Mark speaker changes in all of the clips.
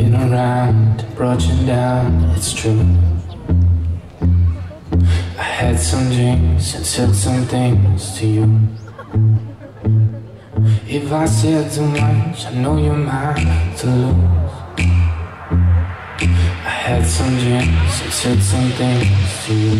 Speaker 1: been around, brought you down, it's true. I had some dreams and said some things to you. If I said too much, I know you're mine to lose. I had some dreams and said some things to you.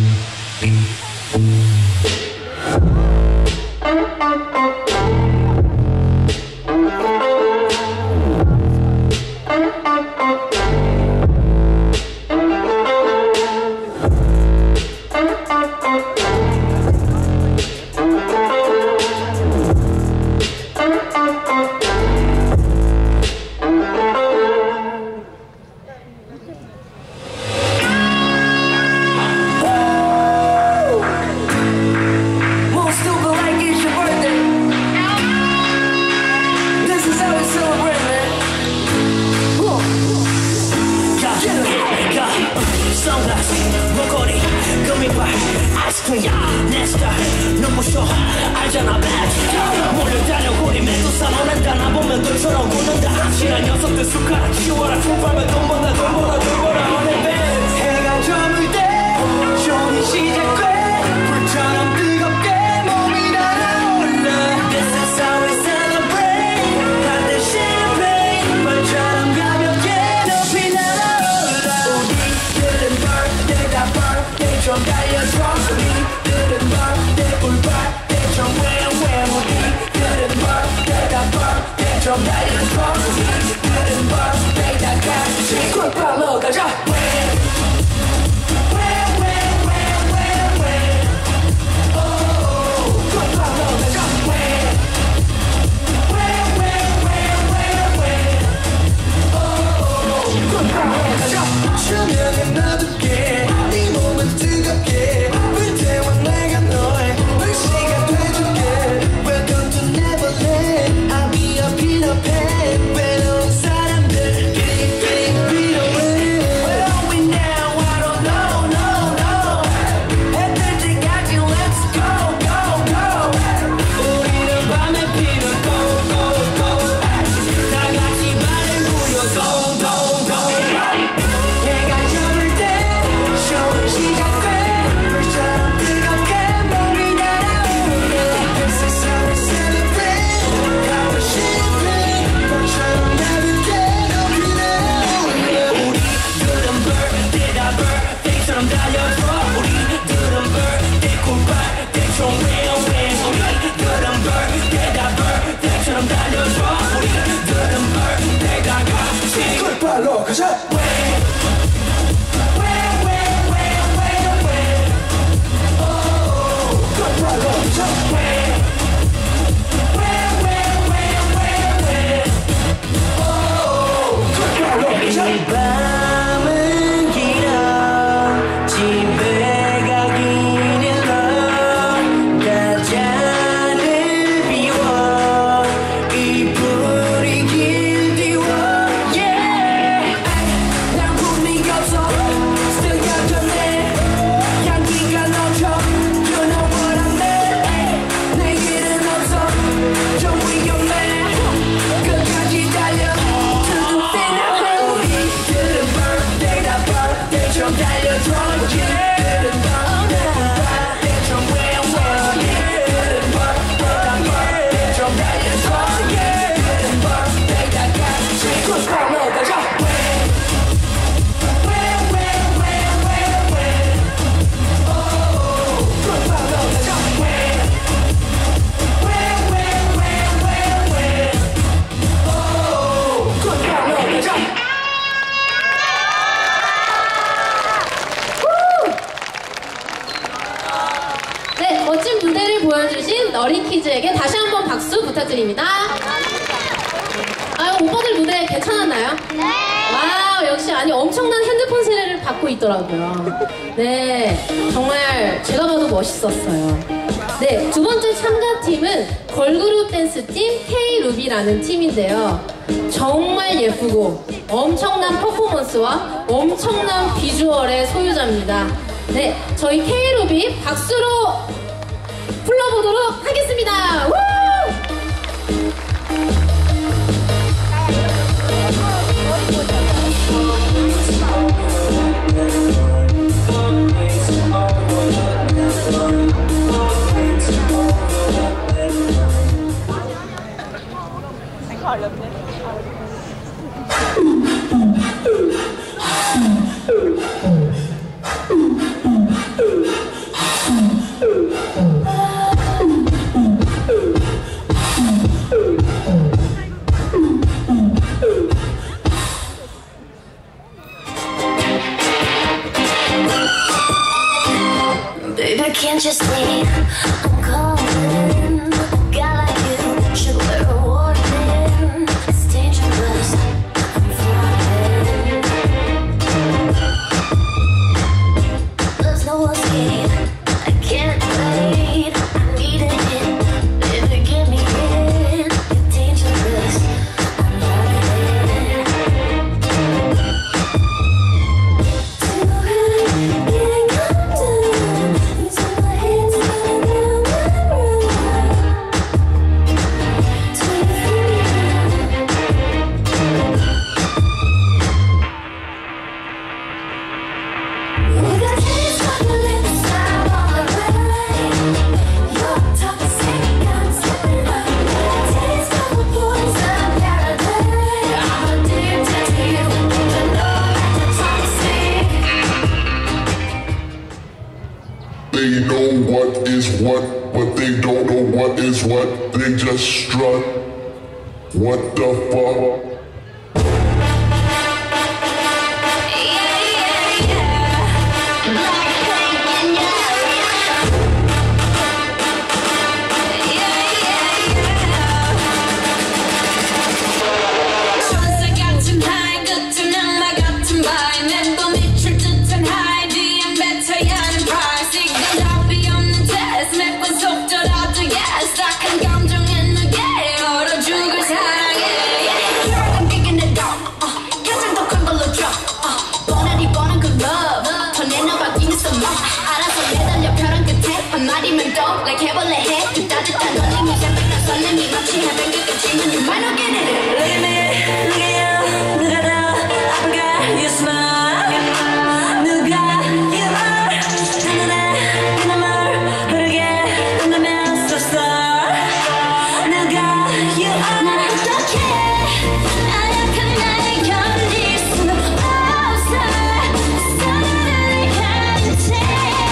Speaker 2: 어린키즈에게 다시 한번 박수 부탁드립니다. 아유, 오빠들 무대 괜찮았나요? 네! 와우, 역시 아니 엄청난 핸드폰 세례를 받고 있더라고요. 네, 정말 제가 봐도 멋있었어요. 네, 두 번째 참가팀은 걸그룹 댄스팀 K-루비라는 팀인데요. 정말 예쁘고 엄청난 퍼포먼스와 엄청난 비주얼의 소유자입니다. 네, 저희 K-루비 박수로 불러보도록 하겠습니다. 우!
Speaker 3: Baby, can't you see I'm calling? A guy like you should wear a warning. It's dangerous, I'm falling. There's no escape, I can't wait. I'm needing it, baby, give me it. You're dangerous, I'm falling.
Speaker 4: They know what is what, but they don't know what is what. They just strut. What the fuck?
Speaker 3: 한마디면 또 like 해볼래 해 그 따뜻한 놀림이 새벽날 설렘이 마치 해변가 끝이면 you might not get it. Look at me, look at you 누가 더 아픈가 you smile 누가 you are 단단해 그놈을 흐르게 한다면 so sorry 누가 you are 난 어떡해 나약한 날 견딜 수는 없어 사랑을 가진 채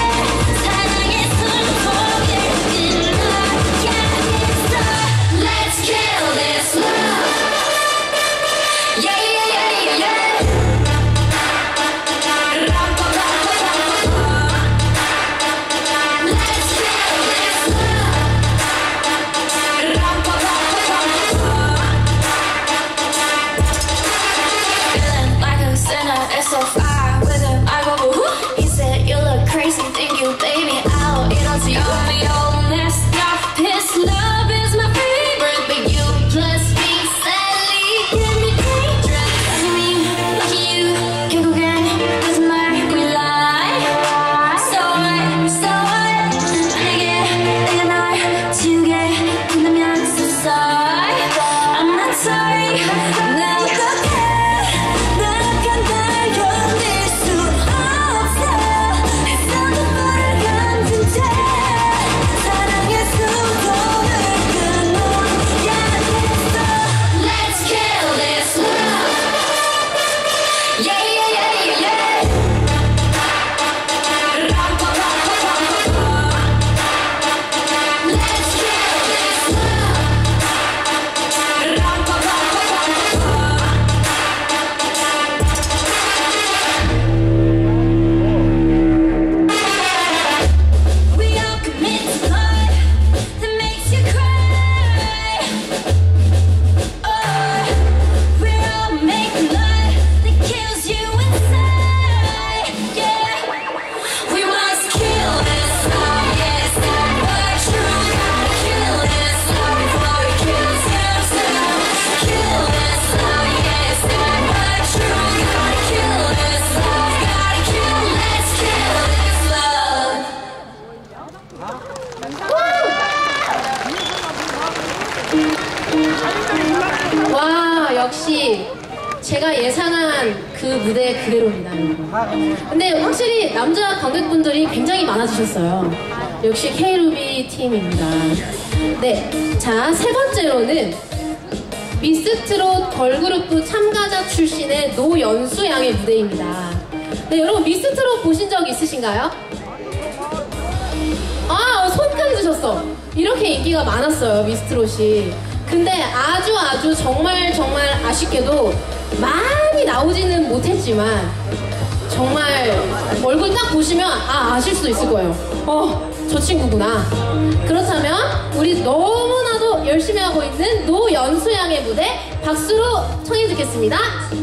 Speaker 3: Let's kill this love. Yeah, yeah, yeah, yeah, yeah. Let's kill this love. Feeling like a sinner, it's so far with him. I go, woo. He said you look crazy, think you baby out. It don't see you, all messed up. His love is my favorite, but you plus me sadly give me dangerous. Me, lucky you, 결국엔 거짓말을 lie. So what? 내가 날 지우게 한다면 so sorry. I'm not sorry. 나 어떡해? 나약한 날 견딜 수 없어. 애써 눈물을 감춘 채 사랑의 수도를 끊어야겠어. Let's kill this love. Yeah, yeah, yeah, yeah, yeah. Let's kill this love. We all commit to love that makes you cry. Oh, we all make love that kills you inside. Yeah, we must kill this love. Yeah, it's not but true. Gotta kill this love before it kills himself. Kill this love. Yeah, it's not but true. Gotta kill this love. Gotta kill. Let's kill this love.
Speaker 2: 와, 역시 제가 예상한 그 무대 그대로입니다, 여러분. 근데 확실히 남자 관객분들이 굉장히 많아지셨어요. 역시 K루비 팀입니다. 네, 자, 세 번째로는 미스트롯 걸그룹 참가자 출신의 노연수 양의 무대입니다. 네, 여러분 미스트롯 보신 적 있으신가요? 아, 손까지 드셨어. 이렇게 인기가 많았어요, 미스트롯이. 근데 아주 정말 아쉽게도 많이 나오지는 못했지만 정말 얼굴 딱 보시면 아실 수도 있을 거예요. 저 친구구나. 그렇다면 우리 너무나도 열심히 하고 있는 노연수 양의 무대 박수로 청해 듣겠습니다.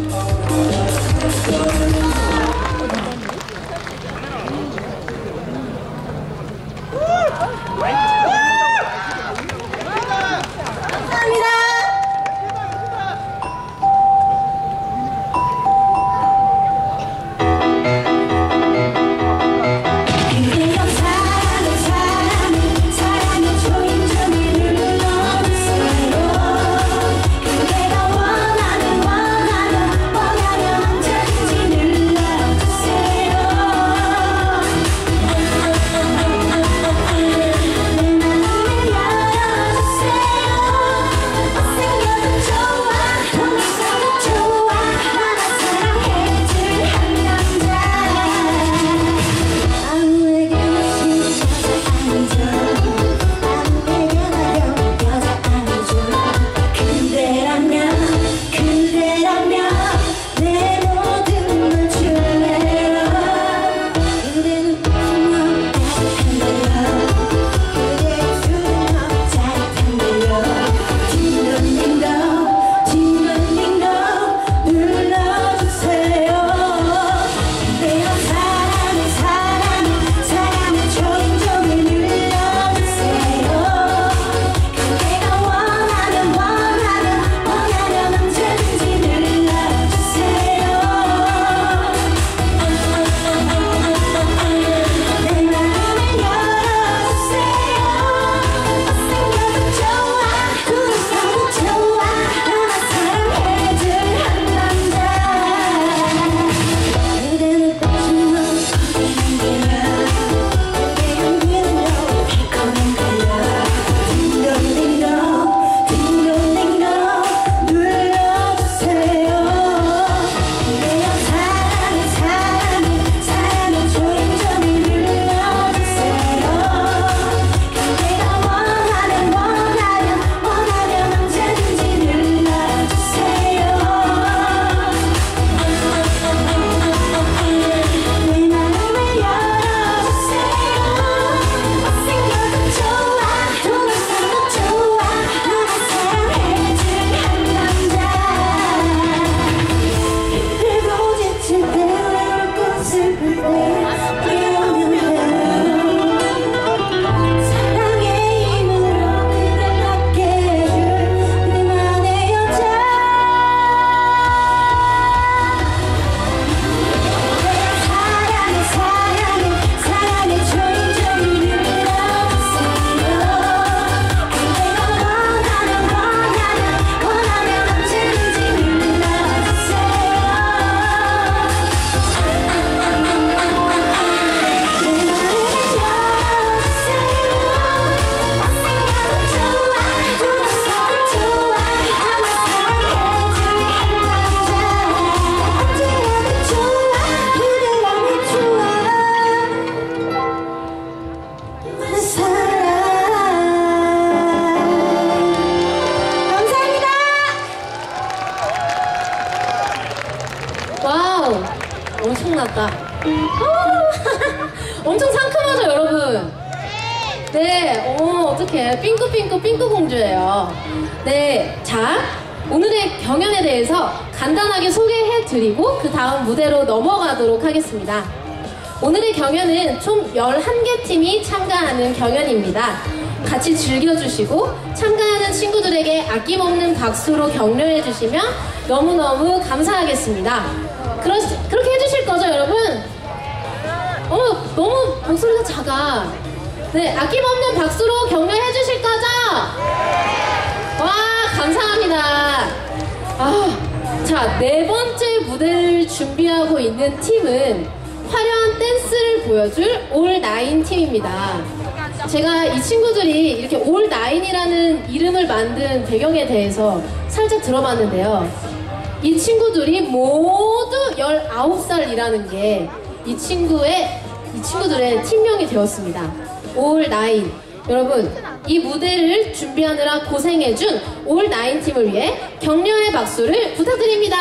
Speaker 2: 엄청났다. 엄청 상큼하죠, 여러분? 네, 어떡해. 핑크 공주예요. 네, 자, 오늘의 경연에 대해서 간단하게 소개해드리고 그 다음 무대로 넘어가도록 하겠습니다. 오늘의 경연은 총 11개 팀이 참가하는 경연입니다. 같이 즐겨주시고 참가하는 친구들에게 아낌없는 박수로 격려해주시면 너무너무 감사하겠습니다. 그렇게 해주실 거죠, 여러분? 너무 목소리가 작아. 네, 아낌없는 박수로 격려해주실 거죠? 와, 감사합니다. 자, 4번째 무대를 준비하고 있는 팀은 화려한 댄스를 보여줄 올9 팀입니다. 제가 이 친구들이 이렇게 올 나인이라는 이름을 만든 배경에 대해서 살짝 들어봤는데요. 이 친구들이 모두 19살이라는 게 이 친구들의 팀명이 되었습니다. 올 나인. 여러분, 이 무대를 준비하느라 고생해준 올 나인 팀을 위해 격려의 박수를 부탁드립니다.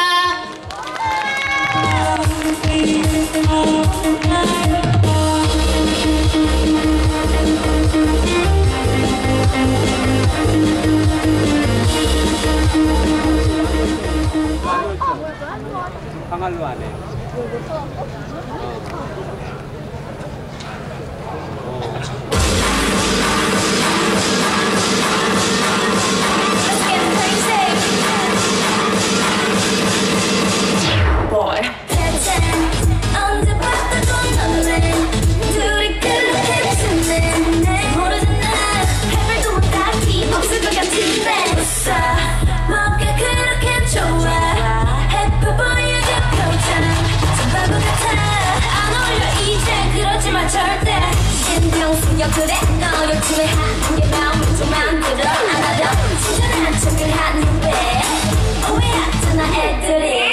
Speaker 5: 방알로 안 해.
Speaker 3: 그래 너 요즘에 한게 마음을 좀 만들어 하나도 친절한 척을 한 후배 오해하잖아 애들이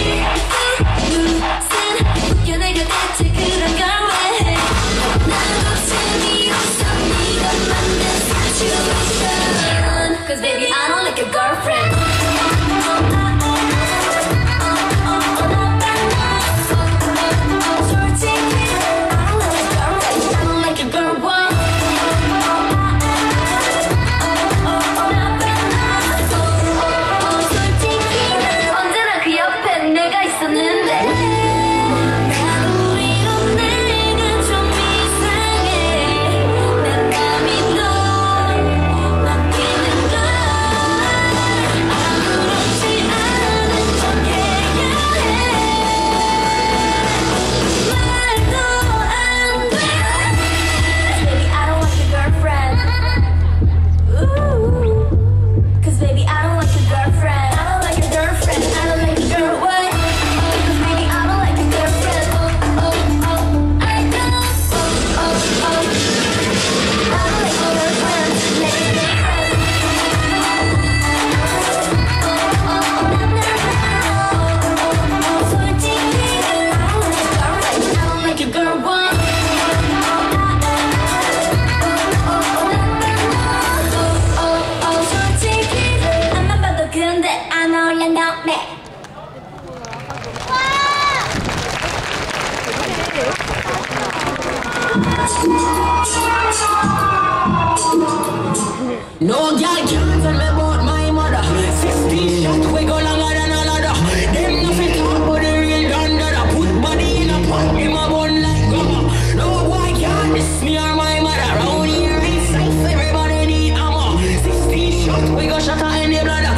Speaker 3: 웃겨내려 대체 그런 걸 왜 나도 재미없어 네가 만든 situation Cause baby I don't like your girlfriend
Speaker 6: No girl can't tell me about my mother. 16 shots we go longer than another. Them nothing talk about the real dundada. Put body in a pot, in my bun like rubber. No boy can't diss me or my mother. Round here it's safe, everybody need ammo. 16 shots we go shatter in the bladder.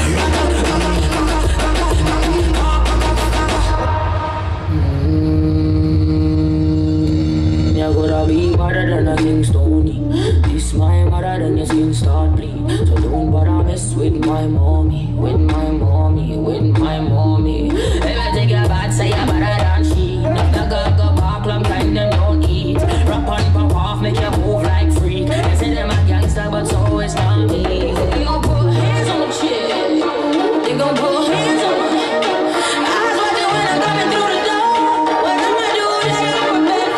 Speaker 6: You gotta be better than a King Stony. This my mother, then you skin start bleed. So don't bother mess with my mommy, with my mommy, with my mommy. If I take your bad, say you're better than she. If the girl go back, long time them don't eat. Rap on, pop off, make you move like freak. They say them a gangster, but so it's not me. They gon' put hands on the chick. They gon' put hands on my head. Eyes watching when I'm coming through the door. What I'ma do, they gon' prepare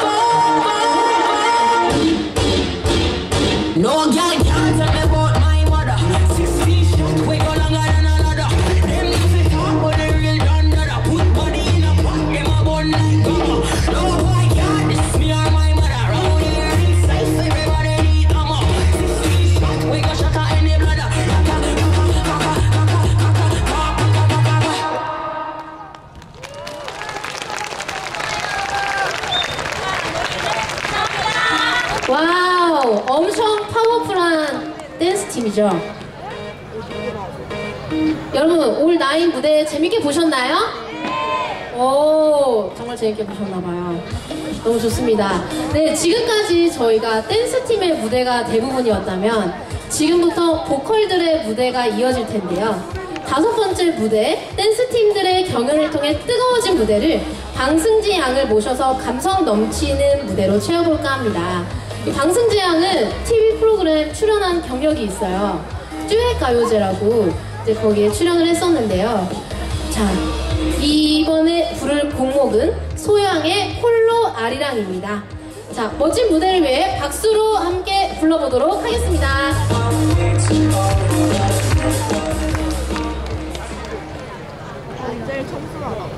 Speaker 6: for. No girl can't tell me about my mother. 16 shots we go longer than another. Them nothing talk about the real dundada. Put body in a pot, in my bun like rubber. No boy can't diss me or my mother. Round here it's safe, everybody need ammo. 16 shots we go shatter in the bladder.
Speaker 2: 와우, 엄청 파워풀한 댄스 팀이죠. 여러분, 올 나인 무대 재밌게 보셨나요? 오, 정말 재밌게 보셨나봐요. 너무 좋습니다. 네, 지금까지 저희가 댄스 팀의 무대가 대부분이었다면 지금부터 보컬들의 무대가 이어질 텐데요. 5번째 무대, 댄스 팀들의 경연을 통해 뜨거워진 무대를 방승지 양을 모셔서 감성 넘치는 무대로 채워볼까 합니다. 이 방승재 양은 TV 프로그램 출연한 경력이 있어요. 듀엣 가요제라고 이제 거기에 출연을 했었는데요. 자, 이번에 부를 곡목은 소양의 홀로 아리랑입니다. 자, 멋진 무대를 위해 박수로 함께 불러보도록 하겠습니다.
Speaker 5: 제일 청순하다.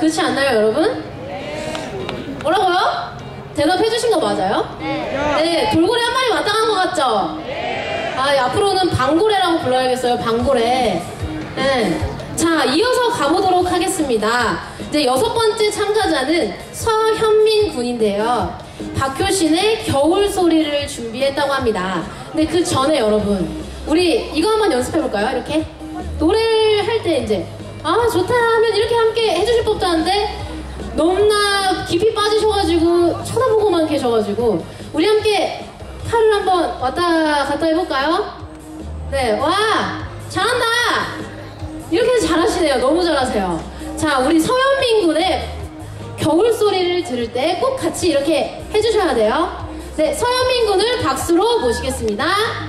Speaker 2: 그렇지 않나요, 여러분? 뭐라고요? 대답해 주신 거 맞아요? 네. 돌고래 한 마리 왔다 간 거 같죠? 아, 앞으로는 방고래라고 불러야겠어요. 방고래. 네. 자, 이어서 가보도록 하겠습니다. 이제 6번째 참가자는 서현민 군인데요. 박효신의 겨울 소리를 준비했다고 합니다. 근데 그 전에 여러분, 우리 이거 한번 연습해볼까요? 이렇게 노래를 할 때 이제 아 좋다 하면 이렇게 함께 해주실 법도 한데 너무나 깊이 빠지셔가지고 쳐다보고만 계셔가지고 우리 함께 팔을 한번 왔다 갔다 해볼까요? 네, 와 잘한다. 이렇게 해서 잘하시네요. 너무 잘하세요. 자, 우리 서현민 군의 겨울 소리를 들을 때 꼭 같이 이렇게 해주셔야 돼요. 네, 서현민 군을 박수로 모시겠습니다.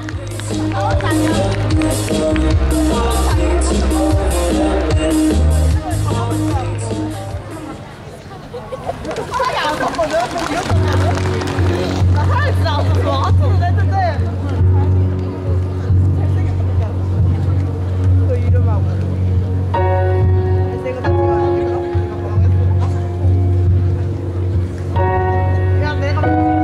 Speaker 5: 살이 안 컸거든? 나 살이 진짜 안 컸어. 하트는 했는데 잘생겼다. 그 이름하고 내가 다 좋아하니까 야 내가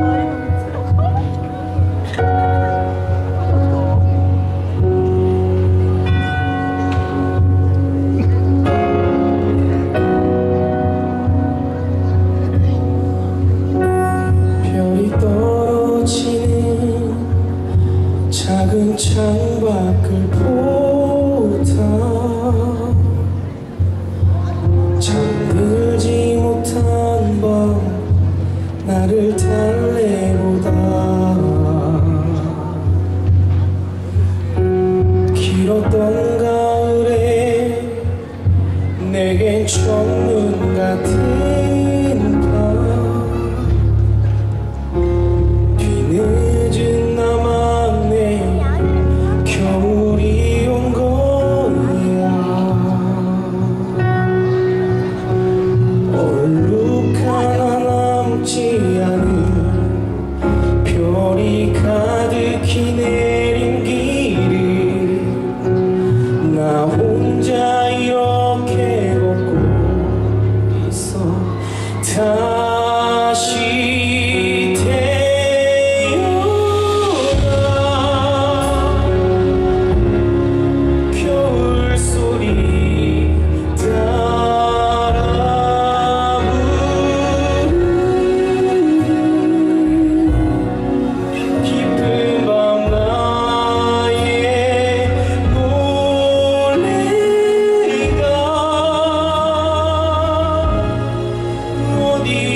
Speaker 1: 별이 떨어지는 작은 창밖을 보다 잠들지 못한 밤 나를 달래보다 길었던 가을에 내겐 첫눈 같은 밤 뒤늦은 나만의 겨울이 온 거야. 얼룩 하나 남지 않은 별이 가득히 내린 길을 나 혼자 이렇게 걷고 있어. 다시 태어나 겨울 소리 따라 부르는 깊은 밤 나의 노래가 어디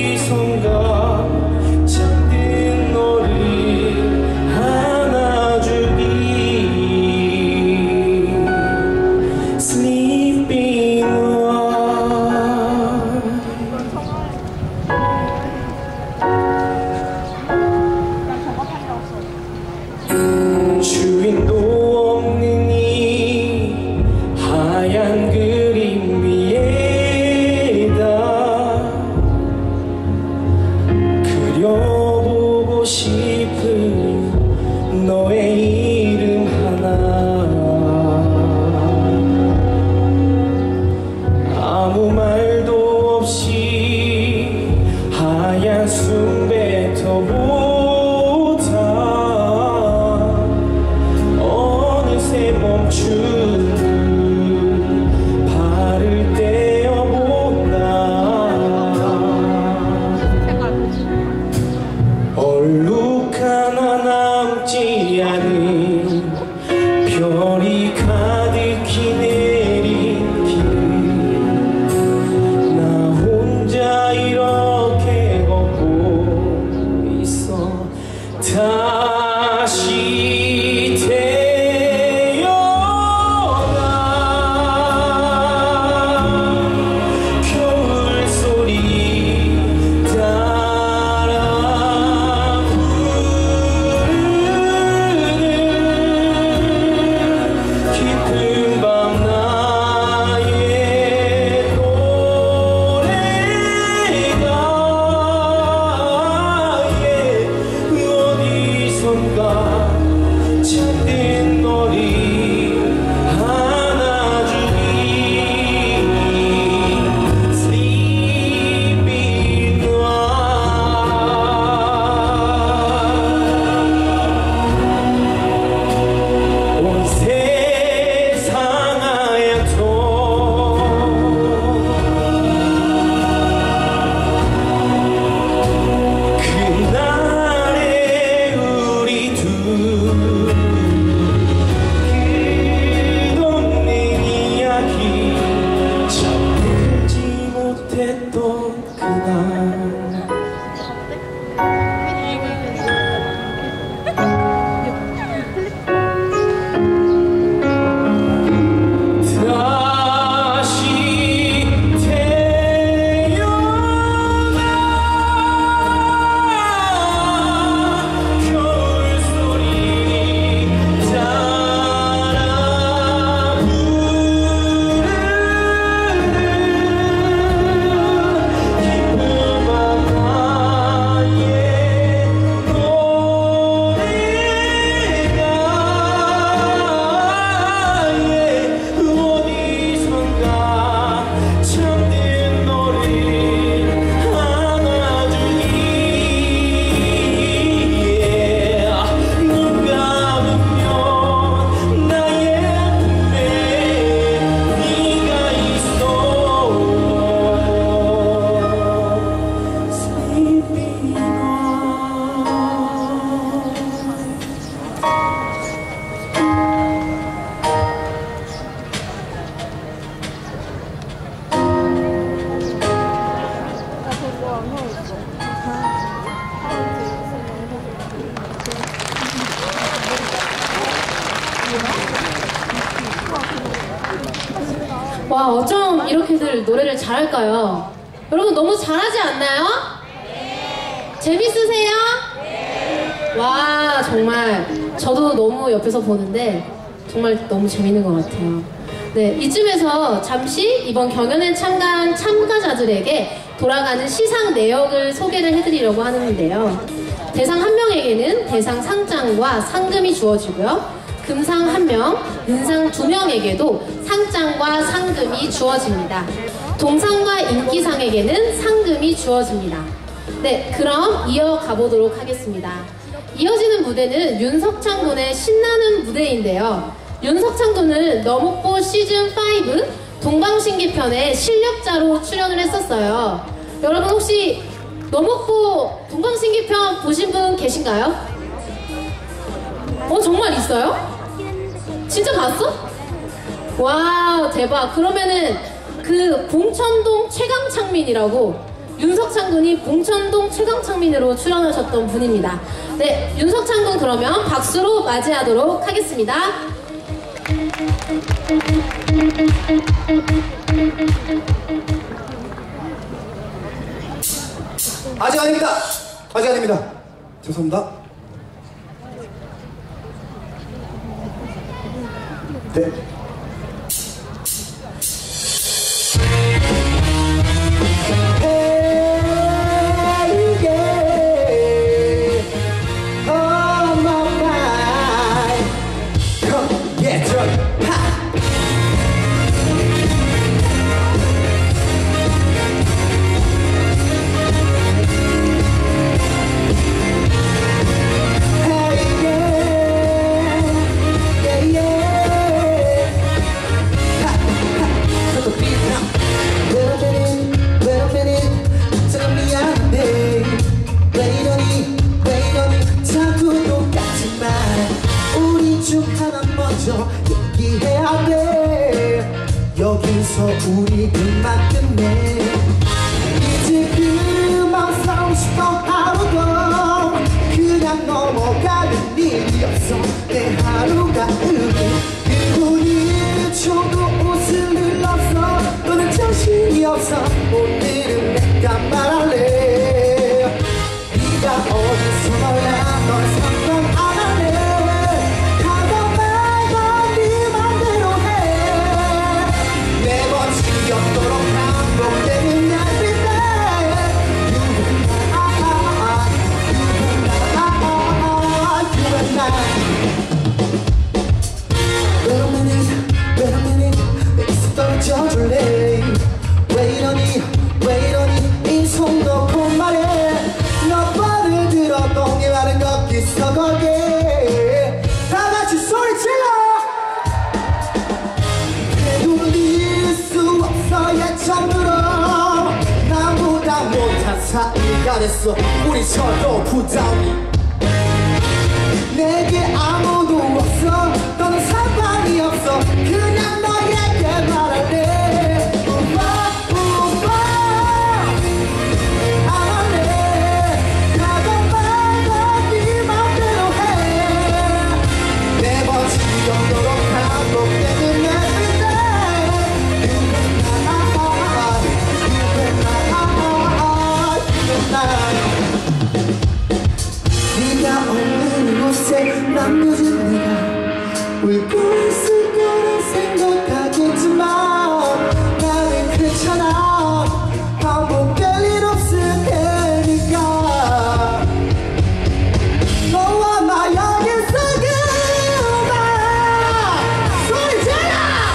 Speaker 2: 와, 어쩜 이렇게들 노래를 잘할까요? 여러분 너무 잘하지 않나요? 네. 재밌으세요? 네. 와, 정말 저도 너무 옆에서 보는데 정말 너무 재밌는 것 같아요. 네, 이쯤에서 잠시 이번 경연에 참가한 참가자들에게 돌아가는 시상 내역을 소개를 해드리려고 하는데요. 대상 1명에게는 대상 상장과 상금이 주어지고요. 금상 1명, 은상 2명에게도 상장과 상금이 주어집니다. 동상과 인기상에게는 상금이 주어집니다. 네, 그럼 이어가 보도록 하겠습니다. 이어지는 무대는 윤석찬 군의 신나는 무대인데요. 윤석찬 군은 너목보 시즌5 동방신기편에 실력자로 출연을 했었어요. 여러분 혹시 너목보 동방신기편 보신 분 계신가요? 정말 있어요? 진짜 봤어? 와, 대박. 그러면은 그 봉천동 최강창민이라고, 윤석찬 군이 봉천동 최강창민으로 출연하셨던 분입니다. 네, 윤석찬 군 그러면 박수로 맞이하도록 하겠습니다.
Speaker 7: 아직 아닙니다. 아직 아닙니다. 죄송합니다. 네. 얘기해야 돼. 여기서 우리 그만 끝내. 이제 그만 싸우고 싶어 하루도 그냥 넘어가는 일이 없어. 내 하루가 그리고 1초도 웃을 일 없어. 너는 정신이 없어. 오늘은 내가 말할래. 네가 어디서 말야 넌 상관 안 할래. 떨어져줄래. 왜 이러니 이 손 놓고 말해. 너 말을 들어도 네 말은 거기서 거기에 다같이 소리 질러. 되돌릴 수 없어 예전처럼. 나보다 못한 사이가 됐어. 우리 서로 부담이. 내게 아무도 없어. 너는 상관이 없어. 그냥 너에게 말할래. 네가 없는 곳에 남겨진 내가 울고 있을 거라 생각하겠지만 나는 괜찮아 반복될 일 없을 테니까 너와 나 여기서 그만 소리 질러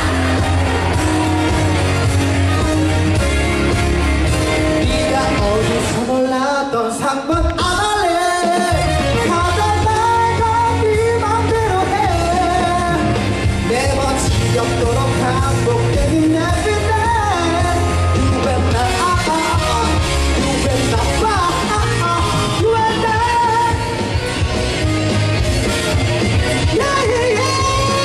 Speaker 7: 네가 어디서 몰랐던 상관 안 할래 가자 말고 네 맘대로 해 매번 지겹도록 반복되는 everyday You and I, you and I, you and I Yeah, yeah, yeah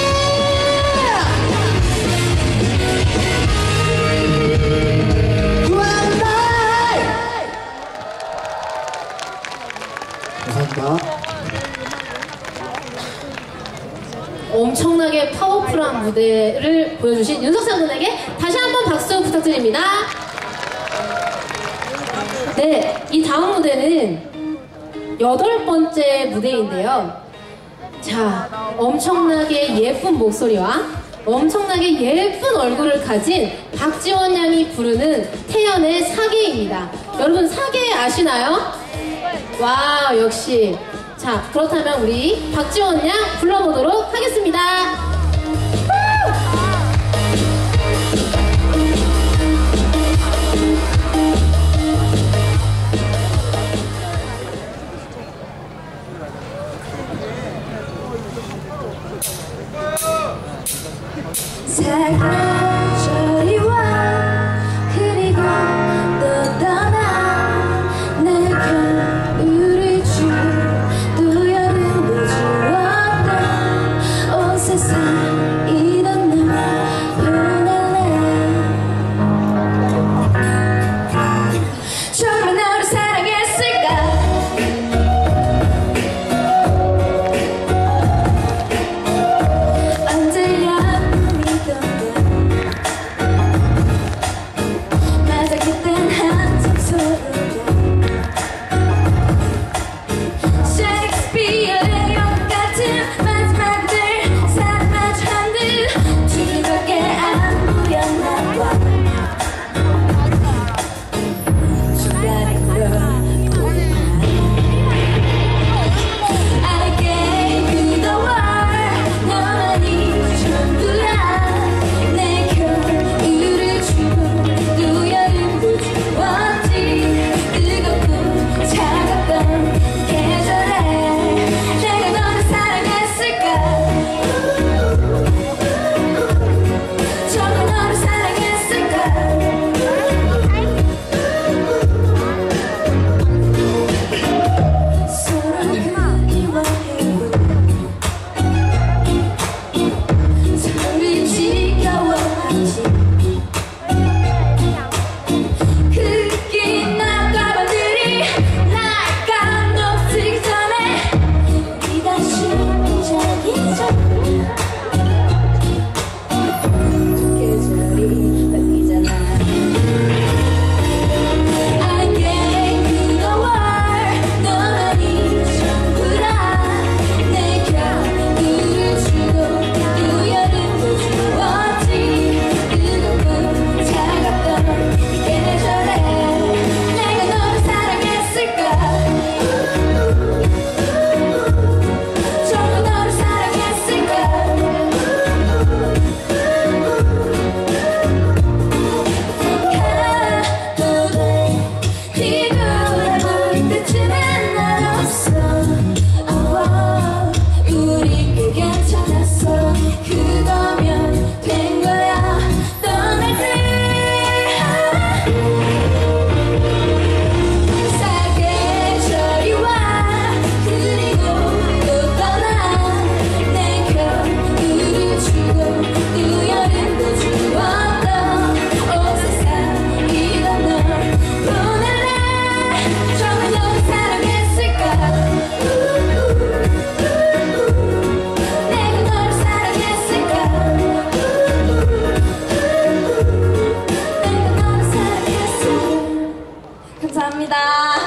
Speaker 7: You and I 감사합니다.
Speaker 2: 엄청나게 파워풀한 무대를 보여주신 윤석상 군에게 다시 한번 박수 부탁드립니다. 네, 이 다음 무대는 8번째 무대인데요. 자, 엄청나게 예쁜 목소리와 엄청나게 예쁜 얼굴을 가진 박지원 양이 부르는 태연의 사계입니다. 여러분 사계 아시나요? 와, 역시. 자, 그렇다면 우리 박지원 양 불러보도록 하겠습니다.
Speaker 3: 사랑 저리 와 그리고 또 떠나 내 겨울을 주 또 여름을 주었다 온 세상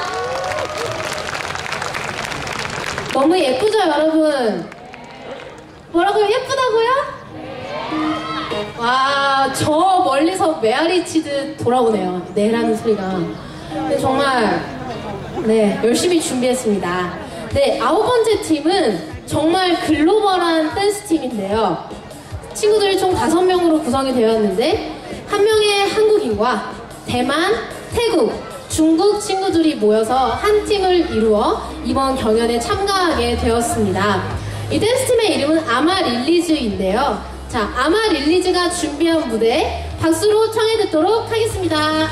Speaker 2: 너무 예쁘죠, 여러분? 뭐라고요? 예쁘다고요? 와, 저 멀리서 메아리 치듯 돌아오네요. 네라는 소리가. 근데 정말, 네, 열심히 준비했습니다. 네, 9번째 팀은 정말 글로벌한 댄스 팀인데요. 친구들이 총 5명으로 구성이 되었는데, 한 명의 한국인과 대만, 태국, 중국 친구들이 모여서 한 팀을 이루어 이번 경연에 참가하게 되었습니다. 이 댄스팀의 이름은 아마릴리즈인데요. 자, 아마릴리즈가 준비한 무대 박수로 청해 듣도록 하겠습니다.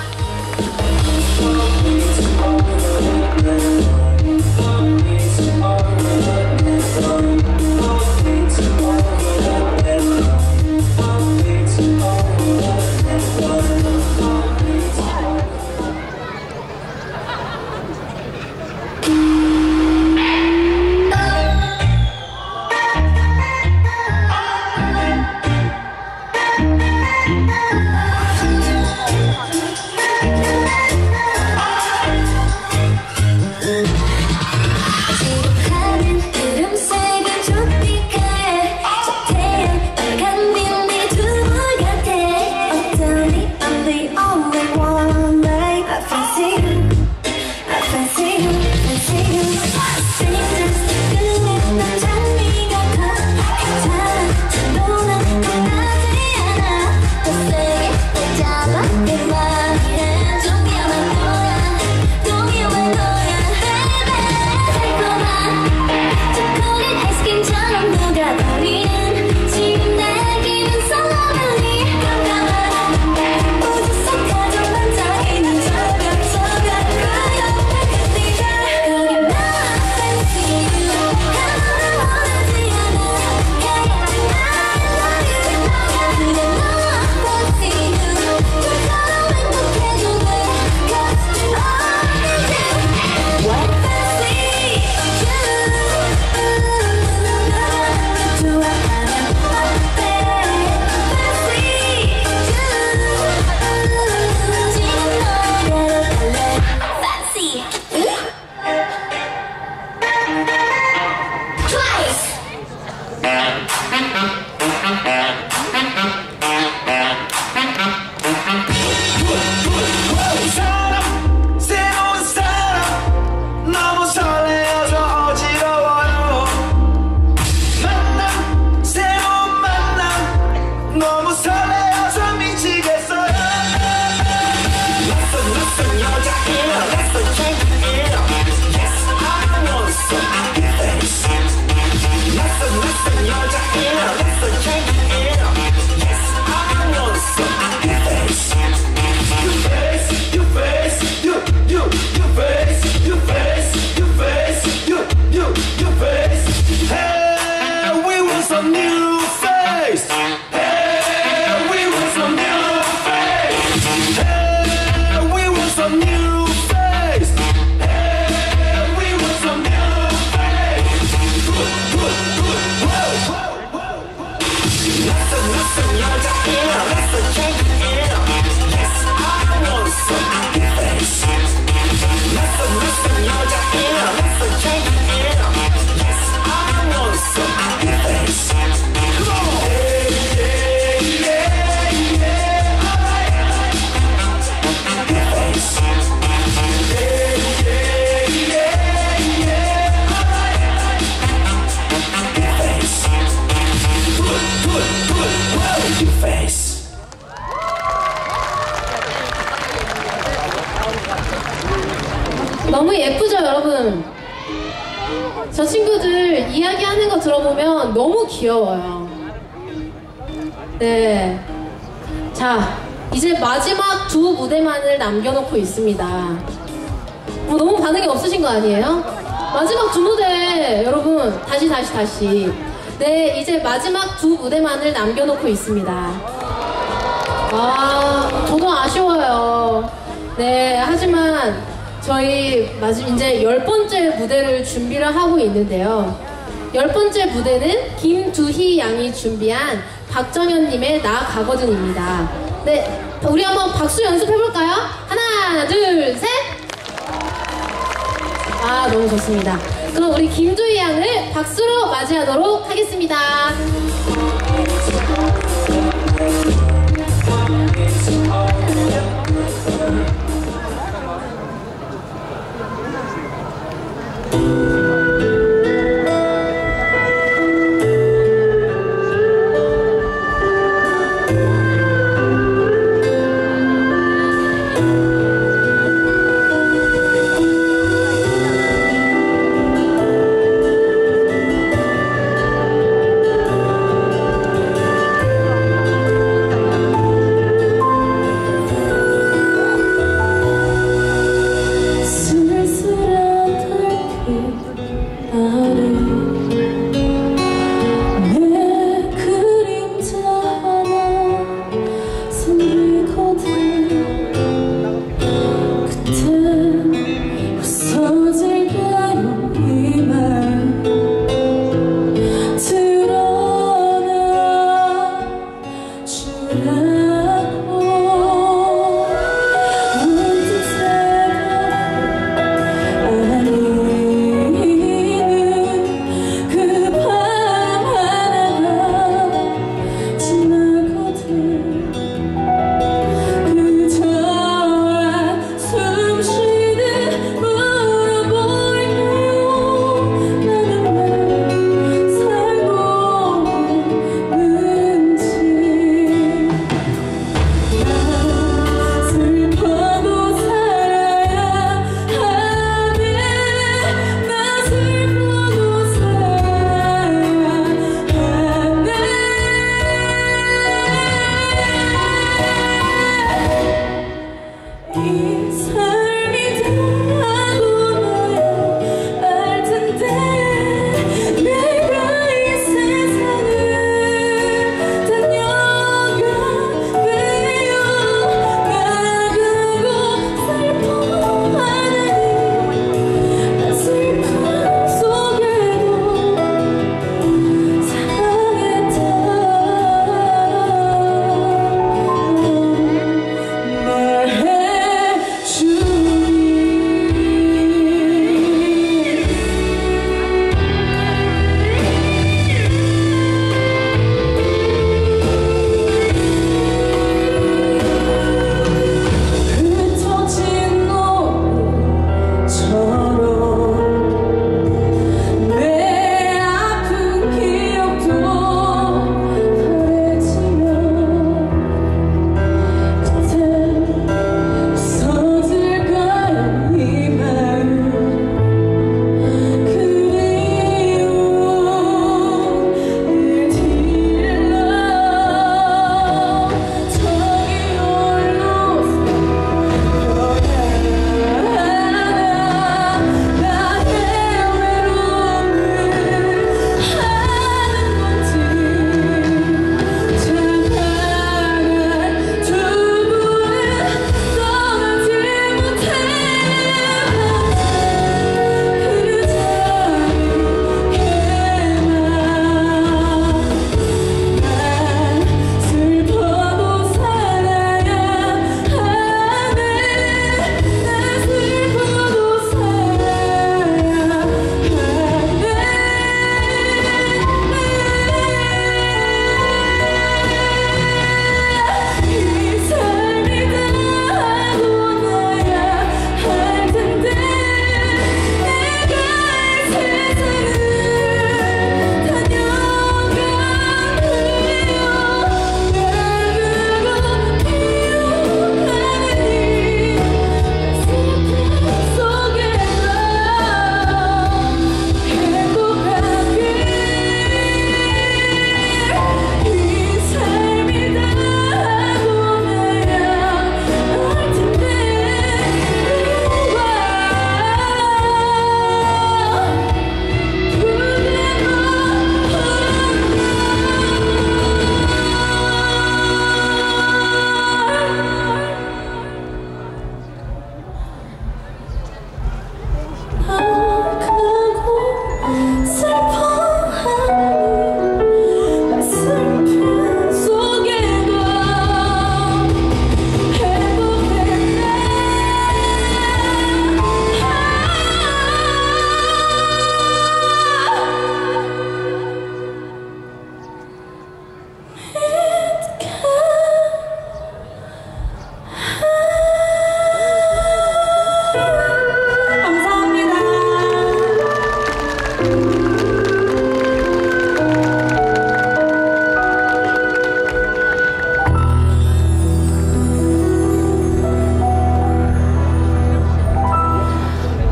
Speaker 2: 너무 예쁘죠, 여러분? 저 친구들 이야기하는 거 들어보면 너무 귀여워요. 네. 자, 이제 마지막 두 무대만을 남겨놓고 있습니다. 너무 반응이 없으신 거 아니에요? 마지막 두 무대, 여러분, 다시. 네, 이제 마지막 두 무대만을 남겨놓고 있습니다. 아, 저도 아쉬워요. 네, 하지만 저희 이제 10번째 무대를 준비를 하고 있는데요. 10번째 무대는 김두희 양이 준비한 박정현님의 나 가거든입니다. 네, 우리 한번 박수 연습해볼까요? 하나, 둘, 셋! 너무 좋습니다. 그럼 우리 김두희 양을 박수로 맞이하도록 하겠습니다.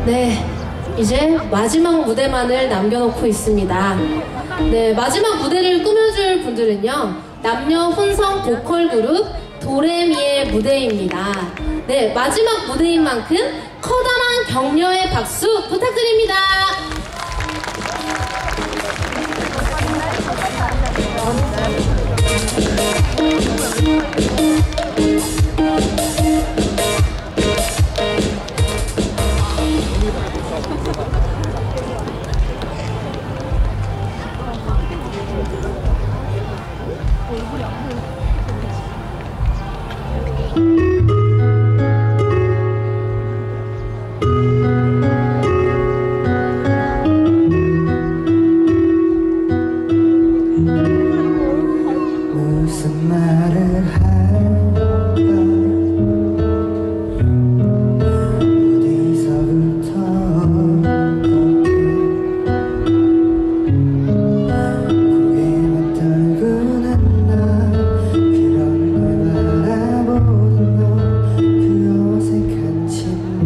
Speaker 2: 네, 이제 마지막 무대만을 남겨놓고 있습니다. 네, 마지막 무대를 꾸며줄 분들은요, 남녀 혼성 보컬 그룹 도레미의 무대입니다. 네, 마지막 무대인 만큼 커다란 격려의 박수 부탁드립니다.
Speaker 7: 무슨 말을 할까 어디서부터 어떻게 고개만 떨구는 나 그런 걸 바라보는 너 그 어색한 침묵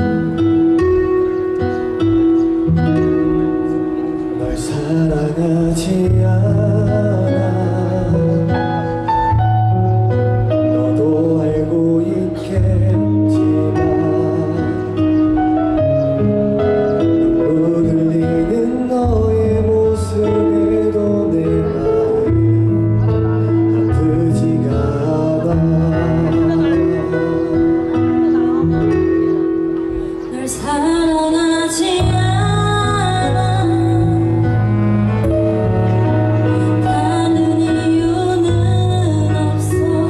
Speaker 7: 널 사랑하지 않아 너도 알고 있겠지만 눈물 흘리는 너의 모습에도 내 마음 아프지가 않아
Speaker 3: 널 사랑하지 않아 다른 이유는 없어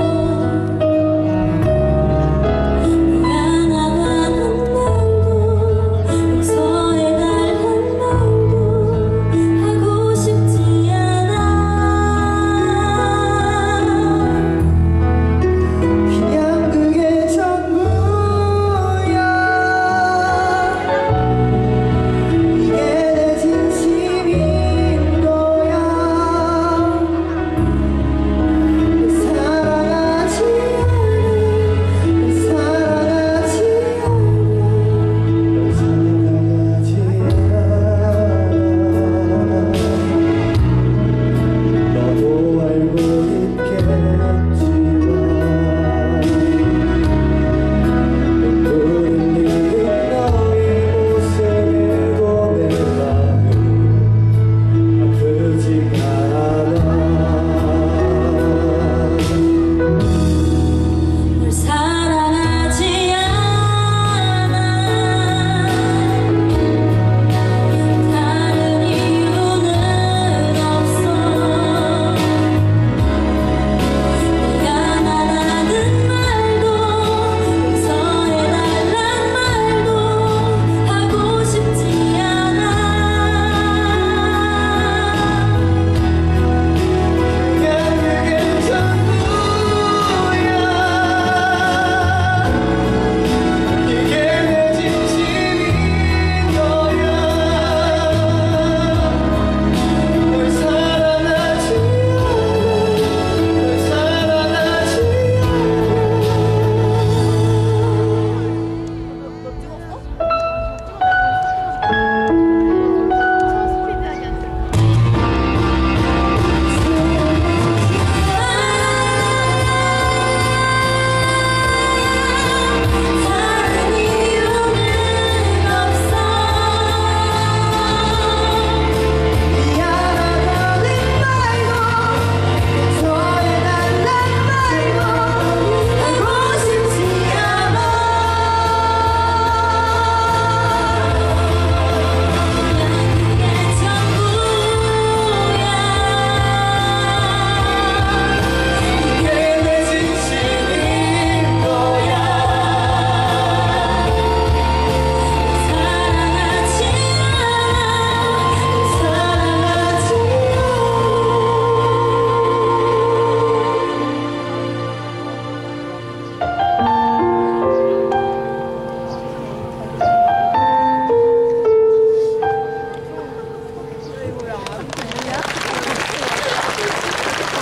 Speaker 3: 미안하다는 말도 용서해달란 말도 하고 싶지 않아
Speaker 7: 그냥 그게 전부야 이게 내 진심인 거야 널 사랑하지 않아 널 사랑하지 않아 널 사랑하지 않아 너도 알고 있겠지만 눈물 흘리는 너의 모습에도 내 마음 아프지가 않아
Speaker 3: 널 사랑하지 않아 다른 이유는 없어 미안하다는 말도 용서해달란 말도 하고 싶지 않아
Speaker 7: 그냥 그게 전부야 이게 내 진심인 거야 널 사랑하지 않아 널 사랑하지
Speaker 3: 다른 이유는 없어
Speaker 7: 미안하다는 말도 용서해달란 말도
Speaker 3: 하고 싶지 않아 그게 전부야
Speaker 7: 이게 내 진심인 거야
Speaker 3: 사랑하지 않아 사랑하지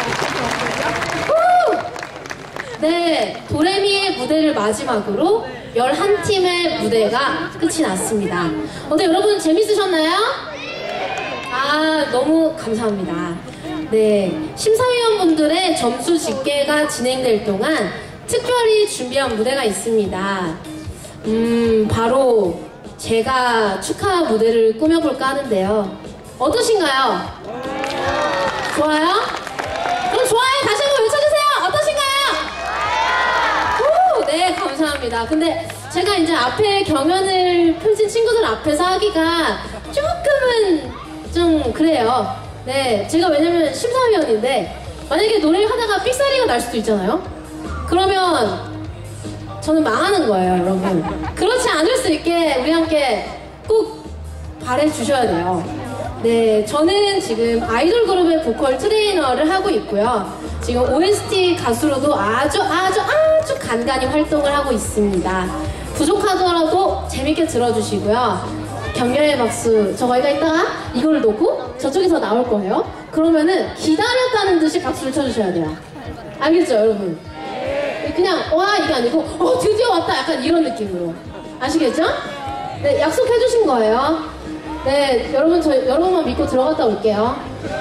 Speaker 2: 네, 도레미의 무대를 마지막으로 11팀의 무대가 끝이 났습니다. 어때 여러분 재밌으셨나요? 아, 너무 감사합니다. 네, 심사위원분들의 점수 집계가 진행될 동안 특별히 준비한 무대가 있습니다. 바로 제가 축하 무대를 꾸며볼까 하는데요. 어떠신가요? 좋아요? 그럼 좋아요 다시 한번 외쳐주세요. 어떠신가요? 오, 네, 감사합니다. 근데 제가 이제 앞에 경연을 펼친 친구들 앞에서 하기가 조금은 좀 그래요. 네, 제가 왜냐면 심사위원인데 만약에 노래를 하다가 삑사리가 날 수도 있잖아요. 그러면 저는 망하는 거예요, 여러분. 그렇지 않을 수 있게 우리 함께 꼭 바래주셔야 돼요. 네, 저는 지금 아이돌 그룹의 보컬 트레이너를 하고 있고요. 지금 OST 가수로도 아주 간간히 활동을 하고 있습니다. 부족하더라도 재밌게 들어주시고요. 격려의 박수, 저희가 이따가 이걸 놓고 저쪽에서 나올 거예요. 그러면은 기다렸다는 듯이 박수를 쳐주셔야 돼요. 알겠죠, 여러분? 그냥 와 이게 아니고 드디어 왔다 약간 이런 느낌으로. 아시겠죠? 네, 약속해 주신 거예요. 네, 여러분 여러분만 믿고 들어갔다 올게요.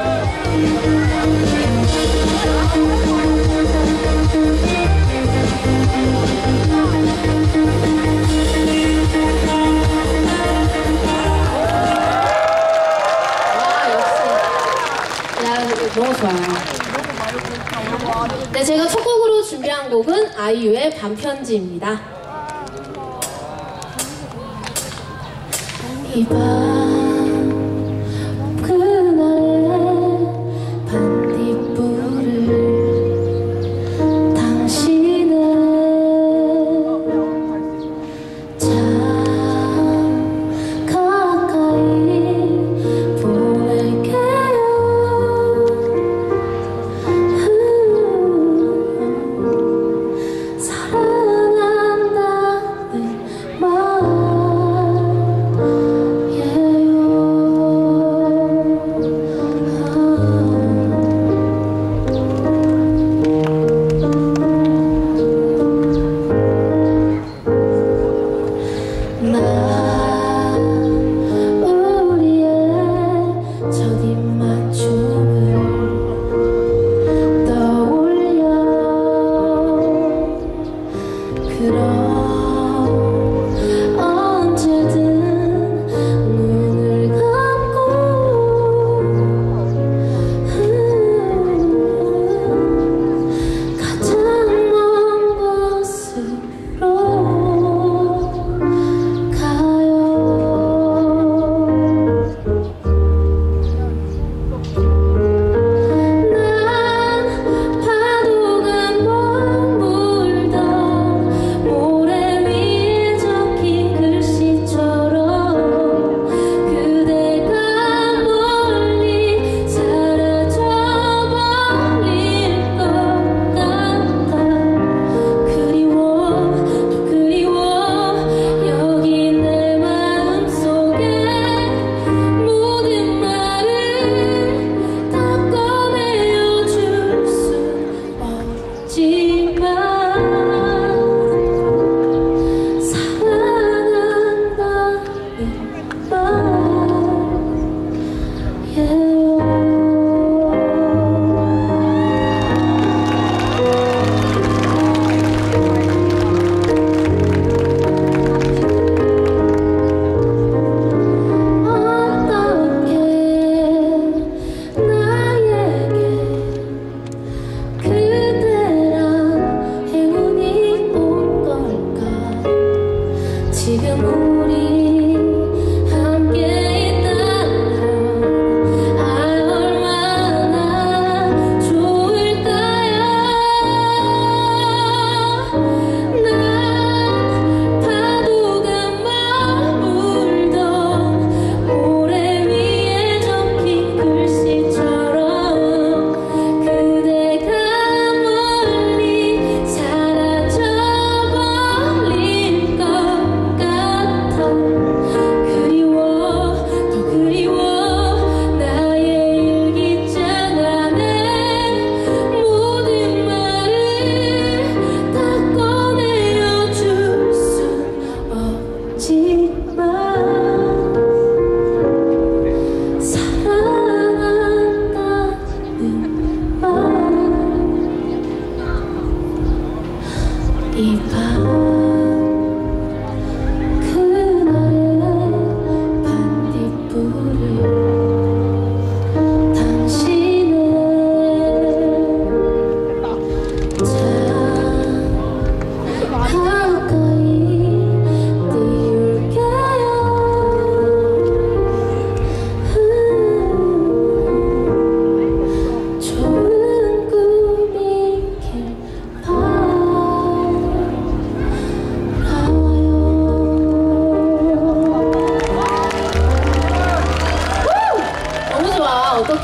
Speaker 2: 너무 좋아요. 네, 제가 첫 곡으로 준비한 곡은 아이유의 반편지입니다. 이 밤 그날의 반딧불을 당신은 참 가까이 보낼게요. 사랑한다는 말, yeah.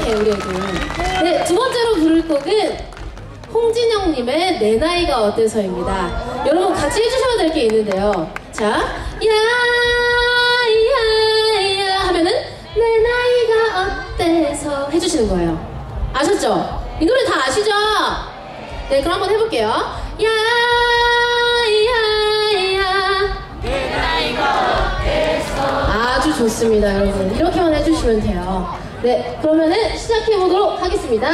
Speaker 2: 똑똑해, 우리 애들. 네, 두 번째로 부를 곡은 홍진영님의 내 나이가 어때서입니다. 여러분 같이 해주셔야 될 게 있는데요. 자, 야야야 하면은 내 나이가 어때서 해주시는 거예요. 아셨죠? 이 노래 다 아시죠? 네, 그럼 한번 해볼게요. 야야야 내 나이가 어때서. 아주 좋습니다, 여러분. 이렇게만 해주시면 돼요. 네, 그러면은 시작해보도록 하겠습니다.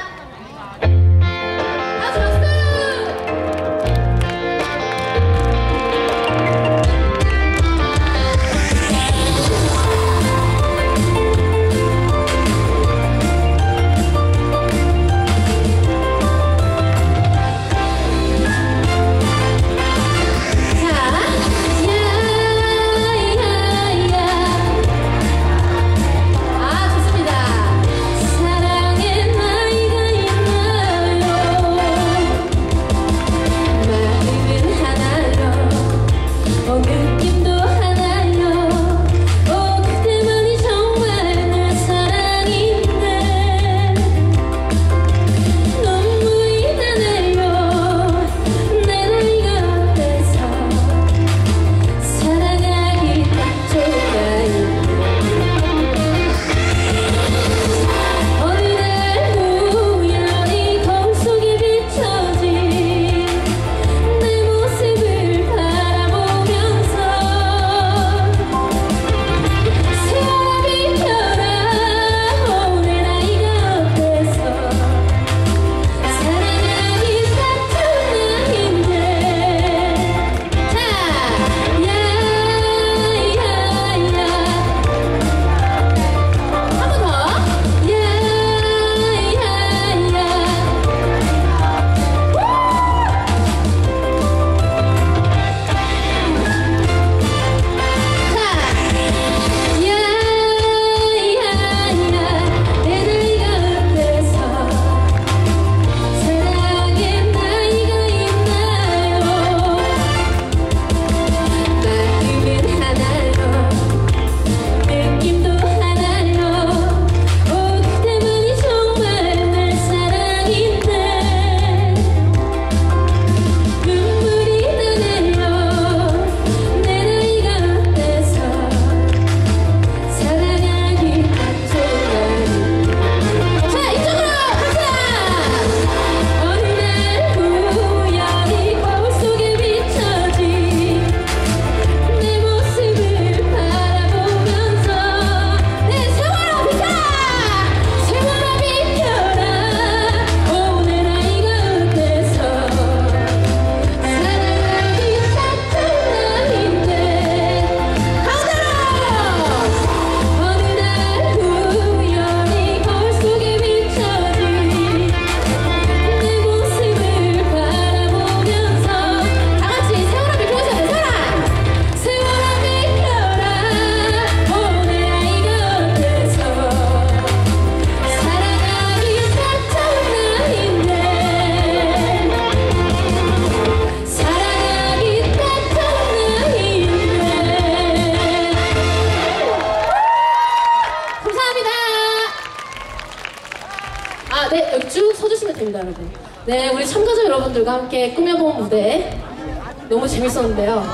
Speaker 2: 네, 여기 쭉 서주시면 됩니다, 여러분. 네, 우리 참가자 여러분들과 함께 꾸며본 무대 너무 재밌었는데요.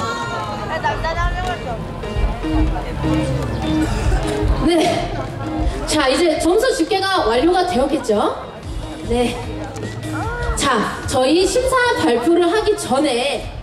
Speaker 2: 네, 자, 이제 점수 집계가 완료가 되었겠죠? 네. 자, 저희 심사 발표를 하기 전에